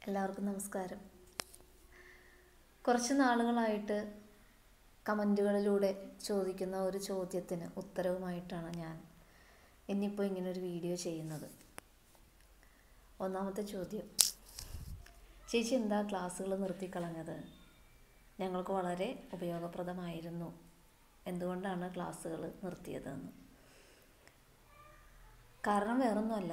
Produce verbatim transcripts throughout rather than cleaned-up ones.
എല്ലാവർക്കും നമസ്കാരം. കുറച്ച് നാളുകളായിട്ട് കമൻറ്റുകളിലൂടെ ചോദിക്കുന്ന ഒരു ചോദ്യത്തിന് ഉത്തരവുമായിട്ടാണ് ഞാൻ ഇന്നിപ്പോൾ ഇങ്ങനൊരു വീഡിയോ ചെയ്യുന്നത്. ഒന്നാമത്തെ ചോദ്യം: ചേച്ചി എന്താ ക്ലാസ്സുകൾ നിർത്തിക്കളഞ്ഞത്? ഞങ്ങൾക്ക് വളരെ ഉപയോഗപ്രദമായിരുന്നു. എന്തുകൊണ്ടാണ് ക്ലാസ്സുകൾ നിർത്തിയതെന്ന്. കാരണം വേറൊന്നുമല്ല,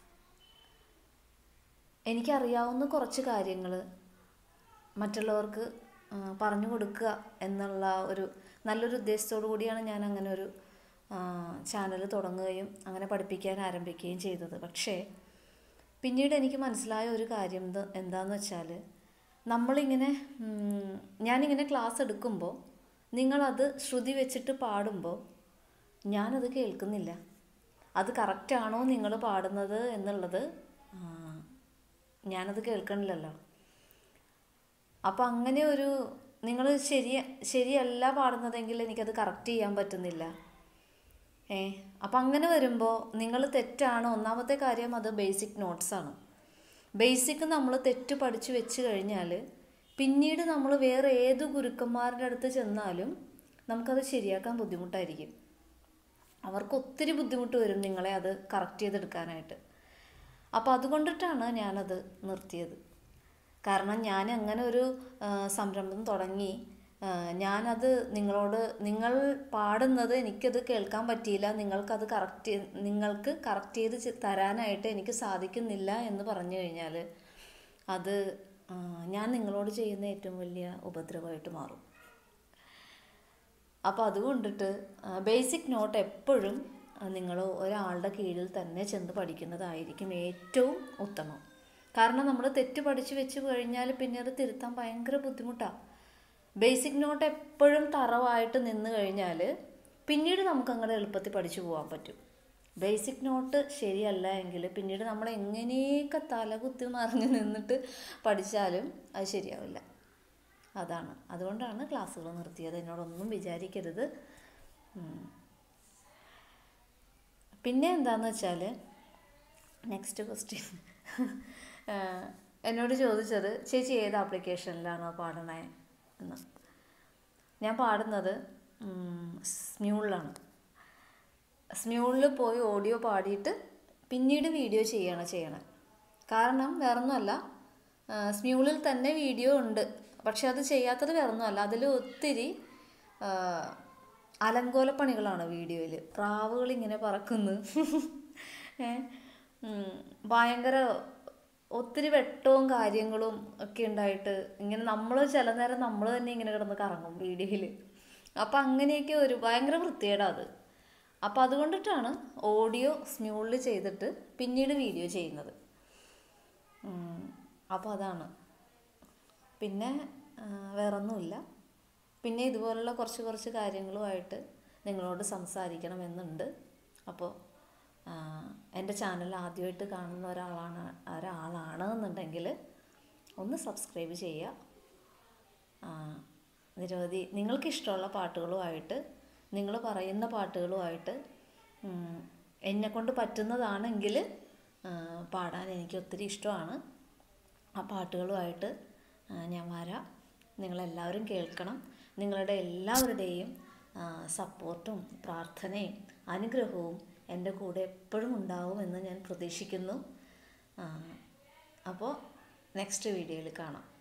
എനിക്കറിയാവുന്ന കുറച്ച് കാര്യങ്ങൾ മറ്റുള്ളവർക്ക് പറഞ്ഞു കൊടുക്കുക എന്നുള്ള ഒരു നല്ലൊരു ഉദ്ദേശത്തോടു കൂടിയാണ് ഞാൻ അങ്ങനെ ഒരു ചാനൽ തുടങ്ങുകയും അങ്ങനെ പഠിപ്പിക്കാൻ ആരംഭിക്കുകയും ചെയ്തത്. പക്ഷേ പിന്നീട് എനിക്ക് മനസ്സിലായ ഒരു കാര്യം എന്താണെന്ന് വെച്ചാൽ, നമ്മളിങ്ങനെ ഞാനിങ്ങനെ ക്ലാസ് എടുക്കുമ്പോൾ നിങ്ങളത് ശ്രുതി വെച്ചിട്ട് പാടുമ്പോൾ ഞാനത് കേൾക്കുന്നില്ല. അത് കറക്റ്റാണോ നിങ്ങൾ പാടുന്നത് എന്നുള്ളത് ഞാനത് കേൾക്കണില്ലല്ലോ. അപ്പം അങ്ങനെ ഒരു നിങ്ങൾ ശരി ശരിയല്ല പാടുന്നതെങ്കിൽ എനിക്കത് കറക്റ്റ് ചെയ്യാൻ പറ്റുന്നില്ല. ഏ അപ്പം അങ്ങനെ വരുമ്പോൾ നിങ്ങൾ തെറ്റാണ്. ഒന്നാമത്തെ കാര്യം, അത് ബേസിക് നോട്ട്സാണ്. ബേസിക് നമ്മൾ തെറ്റ് പഠിച്ചു വെച്ച് കഴിഞ്ഞാൽ പിന്നീട് നമ്മൾ വേറെ ഏത് ഗുരുക്കന്മാരുടെ അടുത്ത് ചെന്നാലും നമുക്കത് ശരിയാക്കാൻ ബുദ്ധിമുട്ടായിരിക്കും. അവർക്ക് ഒത്തിരി ബുദ്ധിമുട്ട് വരും നിങ്ങളെ അത് കറക്റ്റ് ചെയ്തെടുക്കാനായിട്ട്. അപ്പോൾ അതുകൊണ്ടിട്ടാണ് ഞാനത് നിർത്തിയത്. കാരണം ഞാൻ അങ്ങനെ ഒരു സംരംഭം തുടങ്ങി, ഞാനത് നിങ്ങളോട് നിങ്ങൾ പാടുന്നത് എനിക്കത് കേൾക്കാൻ പറ്റിയില്ല, നിങ്ങൾക്കത് കറക്റ്റ് നിങ്ങൾക്ക് കറക്റ്റ് ചെയ്ത് തരാനായിട്ട് എനിക്ക് സാധിക്കുന്നില്ല എന്ന് പറഞ്ഞു കഴിഞ്ഞാൽ അത് ഞാൻ നിങ്ങളോട് ചെയ്യുന്ന ഏറ്റവും വലിയ ഉപദ്രവമായിട്ട് മാറും. അപ്പോൾ അതുകൊണ്ടിട്ട് ബേസിക് നോട്ട് എപ്പോഴും നിങ്ങൾ ഒരാളുടെ കീഴിൽ തന്നെ ചെന്ന് പഠിക്കുന്നതായിരിക്കും ഏറ്റവും ഉത്തമം. കാരണം നമ്മൾ തെറ്റ് പഠിച്ചു വെച്ച് കഴിഞ്ഞാൽ പിന്നെ അത് തിരുത്താൻ ഭയങ്കര ബുദ്ധിമുട്ടാണ്. ബേസിക് നോട്ട് എപ്പോഴും തറവായിട്ട് നിന്ന് കഴിഞ്ഞാൽ പിന്നീട് നമുക്ക് അങ്ങനെ എളുപ്പത്തിൽ പഠിച്ചു പോകാൻ പറ്റും. ബേസിക് നോട്ട് ശരിയല്ല എങ്കിൽ പിന്നീട് നമ്മൾ എങ്ങനെയൊക്കെ തലകുത്തി മറിഞ്ഞ് നിന്നിട്ട് പഠിച്ചാലും അത് ശരിയാവില്ല. അതാണ് അതുകൊണ്ടാണ് ക്ലാസ്സുകൾ നിർത്തിയത്. എന്നോടൊന്നും വിചാരിക്കരുത്. പിന്നെ എന്താണെന്ന് വെച്ചാൽ, നെക്സ്റ്റ് ക്വസ്റ്റ്യൻ എന്നോട് ചോദിച്ചത്, ചേച്ചി ഏത് ആപ്ലിക്കേഷനിലാണോ പാടണേ എന്ന്. ഞാൻ പാടുന്നത് സ്മ്യൂളിലാണ്. സ്മ്യൂളിൽ പോയി ഓഡിയോ പാടിയിട്ട് പിന്നീട് വീഡിയോ ചെയ്യണം ചെയ്യണം കാരണം വേറൊന്നുമല്ല, സ്മ്യൂളിൽ തന്നെ വീഡിയോ ഉണ്ട്. പക്ഷെ അത് ചെയ്യാത്തത് വേറൊന്നുമല്ല, അതിൽ ഒത്തിരി അലങ്കോലപ്പണികളാണ് വീഡിയോയിൽ. പ്രാവുകളിങ്ങനെ പറക്കുന്നു, ഭയങ്കര ഒത്തിരി വെട്ടവും കാര്യങ്ങളും ഒക്കെ ഉണ്ടായിട്ട് ഇങ്ങനെ നമ്മൾ ചില നേരം നമ്മൾ തന്നെ ഇങ്ങനെ കിടന്ന് കറങ്ങും വീഡിയോയിൽ. അപ്പം അങ്ങനെയൊക്കെ ഒരു ഭയങ്കര വൃത്തികേടാണ് അത്. അപ്പം അതുകൊണ്ടിട്ടാണ് ഓഡിയോ സ്മ്യൂളിൽ ചെയ്തിട്ട് പിന്നീട് വീഡിയോ ചെയ്യുന്നത്. അപ്പോൾ അതാണ്. പിന്നെ വേറൊന്നുമില്ല. പിന്നെ ഇതുപോലുള്ള കുറച്ച് കുറച്ച് കാര്യങ്ങളുമായിട്ട് നിങ്ങളോട് സംസാരിക്കണമെന്നുണ്ട്. അപ്പോൾ എൻ്റെ ചാനൽ ആദ്യമായിട്ട് കാണുന്ന ഒരാളാണ് ഒരാളാണ് എന്നുണ്ടെങ്കിൽ ഒന്ന് സബ്സ്ക്രൈബ് ചെയ്യുക. നിരവധി നിങ്ങൾക്കിഷ്ടമുള്ള പാട്ടുകളുമായിട്ട്, നിങ്ങൾ പറയുന്ന പാട്ടുകളുമായിട്ട് എന്നെക്കൊണ്ട് പറ്റുന്നതാണെങ്കിൽ പാടാൻ എനിക്ക് ഒത്തിരി ഇഷ്ടമാണ്. ആ പാട്ടുകളുമായിട്ട് ഞാൻ വരാം. നിങ്ങളെല്ലാവരും കേൾക്കണം. നിങ്ങളുടെ എല്ലാവരുടെയും സപ്പോർട്ടും പ്രാർത്ഥനയും അനുഗ്രഹവും എൻ്റെ കൂടെ എപ്പോഴും ഉണ്ടാവുമെന്ന് ഞാൻ പ്രതീക്ഷിക്കുന്നു. അപ്പോൾ നെക്സ്റ്റ് വീഡിയോയിൽ കാണാം.